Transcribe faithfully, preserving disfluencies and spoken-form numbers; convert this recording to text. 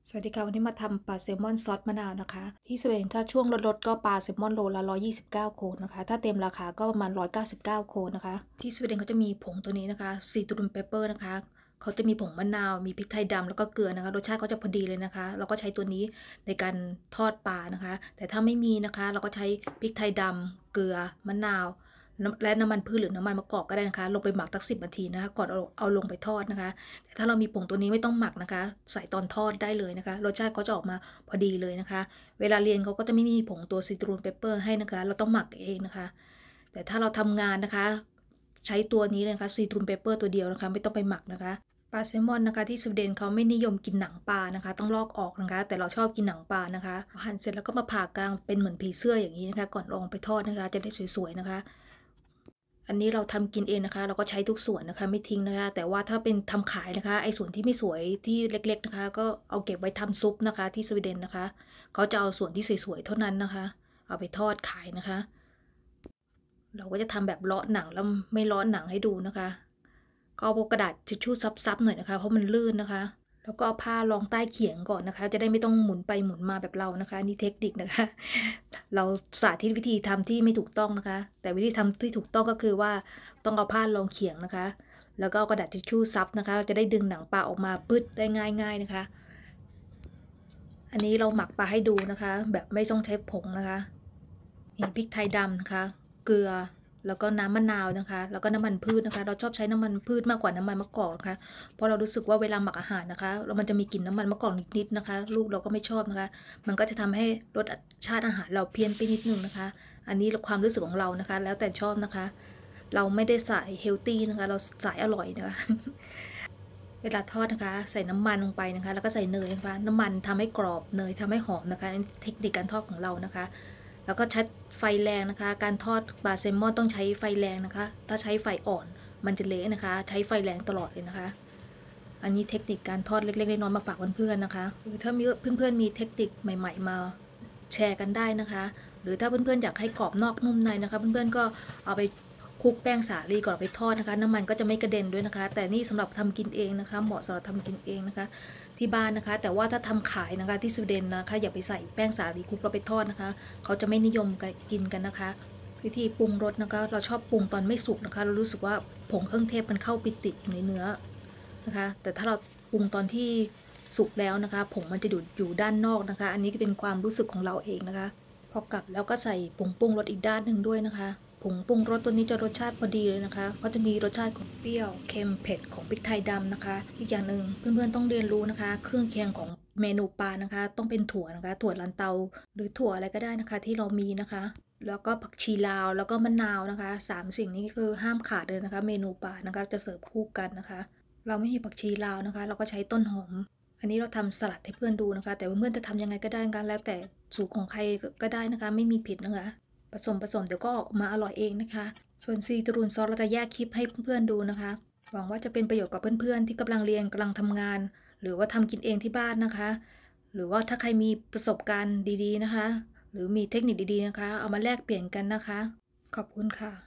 สวัสดีค่ะวันนี้มาทำปลาแซลมอนซอสมะนาวนะคะที่สวีเดนถ้าช่วงลดๆก็ปลาแซลมอนโลละหนึ่งร้อยยี่สิบเก้าโครนนะคะถ้าเต็มราคาก็ประมาณหนึ่งร้อยเก้าสิบเก้าโครนนะคะที่สวีเดนเขาจะมีผงตัวนี้นะคะซีตรูนเปเปอร์นะคะเขาจะมีผงมะนาวมีพริกไทยดำแล้วก็เกลือนะคะรสชาติเขาจะพอดีเลยนะคะเราก็ใช้ตัวนี้ในการทอดปลานะคะแต่ถ้าไม่มีนะคะเราก็ใช้พริกไทยดำเกลือมะนาวและน้ำมันพืชหรือน้ำมันมะกอกก็ได้นะคะลงไปหมักตั้งสิบนาทีนะคะก่อนเอาเอาลงไปทอดนะคะแต่ถ้าเรามีผงตัวนี้ไม่ต้องหมักนะคะใส่ตอนทอดได้เลยนะคะรสชาติเขาจะออกมาพอดีเลยนะคะเวลาเรียนเขาก็จะไม่มีผงตัวซิตรูนเปเปอร์ให้นะคะเราต้องหมักเองนะคะแต่ถ้าเราทำงานนะคะใช้ตัวนี้เลยนะคะซิตรูนเปเปอร์ตัวเดียวนะคะไม่ต้องไปหมักนะคะปลาแซลมอนนะคะที่สวีเดนเขาไม่นิยมกินหนังปลานะคะต้องลอกออกนะคะแต่เราชอบกินหนังปลานะคะหั่นเสร็จแล้วก็มาผ่ากลางเป็นเหมือนผีเสื้ออย่างนี้นะคะก่อนลงไปทอดนะคะจะได้สวยๆนะคะอันนี้เราทำกินเองนะคะเราก็ใช้ทุกส่วนนะคะไม่ทิ้งนะคะแต่ว่าถ้าเป็นทำขายนะคะไอ้ส่วนที่ไม่สวยที่เล็กๆนะคะก็เอาเก็บไว้ทำซุปนะคะที่สวีเดนนะคะเขาจะเอาส่วนที่สวยๆเท่านั้นนะคะเอาไปทอดขายนะคะเราก็จะทำแบบเลาะหนังแล้วไม่เลาะหนังให้ดูนะคะก็เอากระดาษทิชชู่ซับๆหน่อยนะคะเพราะมันลื่นนะคะแล้วก็เอาผ้ารองใต้เขียงก่อนนะคะจะได้ไม่ต้องหมุนไปหมุนมาแบบเรานะคะนี่เทคนิคนะคะเราสาธิตวิธีทำที่ไม่ถูกต้องนะคะแต่วิธีทำที่ถูกต้องก็คือว่าต้องเอาผ้ารองเขียงนะคะแล้วก็เอากระดาษทิชชู่ซับนะคะจะได้ดึงหนังปลาออกมาปึ๊ดได้ง่ายๆนะคะอันนี้เราหมักปลาให้ดูนะคะแบบไม่ต้องใช้ผงนะคะมีพริกไทยดำนะคะเกลือแล้วก็น้ำมะนาวนะคะแล้วก็น้ำมันพืชนะคะเราชอบใช้น้ำมันพืชมากกว่าน้ำมันมะกอกนะคะเพราะเรารู้สึกว่าเวลาหมักอาหารนะคะแล้วมันจะมีกลิ่นน้ำมันมะกอกนิดๆนะคะลูกเราก็ไม่ชอบนะคะมันก็จะทำให้รสชาติอาหารเราเพี้ยนไปนิดนึงนะคะอันนี้ความรู้สึกของเรานะคะแล้วแต่ชอบนะคะเราไม่ได้ใส่เฮลตี้นะคะเราใส่อร่อยนะคะเวลาทอดนะคะใส่น้ำมันลงไปนะคะแล้วก็ใส่เนยนะคะน้ำมันทำให้กรอบเนยทำให้หอมนะคะเทคนิคการทอดของเรานะคะแล้วก็ใช้ไฟแรงนะคะการทอดปลาแซลมอนต้องใช้ไฟแรงนะคะถ้าใช้ไฟอ่อนมันจะเละนะคะใช้ไฟแรงตลอดเลยนะคะอันนี้เทคนิคการทอดเล็กๆน้อยๆมาฝากเพื่อนๆนะคะหรือถ้ามีเพื่อนๆมีเทคนิคใหม่ๆมาแชร์กันได้นะคะหรือถ้าเพื่อนๆอยากให้กรอบนอกนุ่มในนะคะเพื่อนๆก็เอาไปคลุกแป้งสาลีก่อนไปทอดนะคะน้ำมันก็จะไม่กระเด็นด้วยนะคะแต่นี่สำหรับทำกินเองนะคะเหมาะสำหรับทำกินเองนะคะที่บ้านนะคะแต่ว่าถ้าทำขายนะคะที่สวีเดนนะคะอย่าไปใส่แป้งสาลีคลุกเราไปทอดนะคะเขาจะไม่นิยมกินกันนะคะวิธีปรุงรสนะคะเราชอบปรุงตอนไม่สุกนะคะเรารู้สึกว่าผงเครื่องเทศมันเข้าไปติดอยู่ในเนื้อนะคะแต่ถ้าเราปรุงตอนที่สุกแล้วนะคะผงมันจะอยู่อยู่ด้านนอกนะคะอันนี้เป็นความรู้สึกของเราเองนะคะพอกลับแล้วก็ใส่ผงปรุงรสอีกด้านหนึ่งด้วยนะคะผงปรุงรสตัวนี้จะรสชาติพอดีเลยนะคะก็จะมีรสชาติของเปรี้ยวเค็มเผ็ดของพริกไทยดำนะคะอีกอย่างหนึ่งเพื่อนๆต้องเรียนรู้นะคะเครื่องเคียงของเมนูปลานะคะต้องเป็นถั่วนะคะถั่วลันเตาหรือถั่วอะไรก็ได้นะคะที่เรามีนะคะแล้วก็ผักชีลาวแล้วก็มะนาวนะคะสามสิ่งนี้คือห้ามขาดเลยนะคะเมนูปลานะคะจะเสิร์ฟคู่กันนะคะเราไม่มีผักชีลาวนะคะเราก็ใช้ต้นหอมอันนี้เราทำสลัดให้เพื่อนดูนะคะแต่เพื่อนๆจะทำยังไงก็ได้กันแล้วแต่สูตรของใครก็ได้นะคะไม่มีผิดนะคะผสมผสมเดี๋ยวก็ออกมาอร่อยเองนะคะส่วนซีตรูนซอสเราจะแยกคลิปให้เพื่อนๆดูนะคะหวังว่าจะเป็นประโยชน์กับเพื่อนๆที่กำลังเรียนกำลังทำงานหรือว่าทำกินเองที่บ้านนะคะหรือว่าถ้าใครมีประสบการณ์ดีๆนะคะหรือมีเทคนิคดีๆนะคะเอามาแลกเปลี่ยนกันนะคะขอบคุณค่ะ